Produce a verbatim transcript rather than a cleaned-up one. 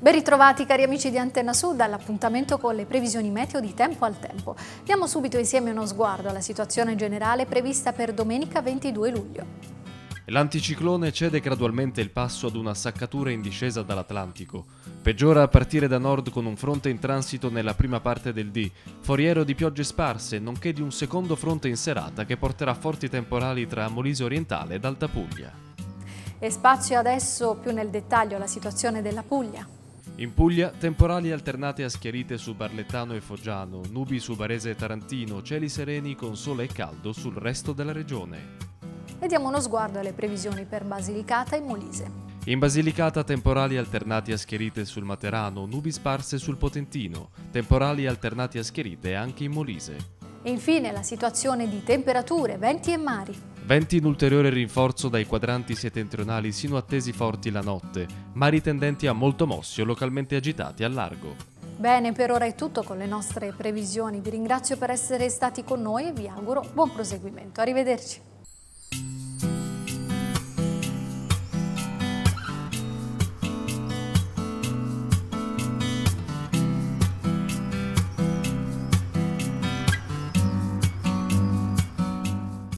Ben ritrovati cari amici di Antenna Sud all'appuntamento con le previsioni meteo di tempo al tempo. Diamo subito insieme uno sguardo alla situazione generale prevista per domenica ventidue luglio. L'anticiclone cede gradualmente il passo ad una saccatura in discesa dall'Atlantico. Peggiora a partire da nord con un fronte in transito nella prima parte del dì, foriero di piogge sparse, nonché di un secondo fronte in serata che porterà forti temporali tra Molise Orientale ed Alta Puglia. E spazio adesso più nel dettaglio alla situazione della Puglia. In Puglia, temporali alternate a schiarite su Barlettano e Foggiano, nubi su Varese e Tarantino, cieli sereni con sole e caldo sul resto della regione. E diamo uno sguardo alle previsioni per Basilicata e Molise. In Basilicata temporali alternati a schiarite sul Materano, nubi sparse sul Potentino, temporali alternati a schiarite anche in Molise. E infine la situazione di temperature, venti e mari. Venti in ulteriore rinforzo dai quadranti settentrionali sino a tesi forti la notte, mari tendenti a molto mossi o localmente agitati al largo. Bene, per ora è tutto con le nostre previsioni. Vi ringrazio per essere stati con noi e vi auguro buon proseguimento. Arrivederci.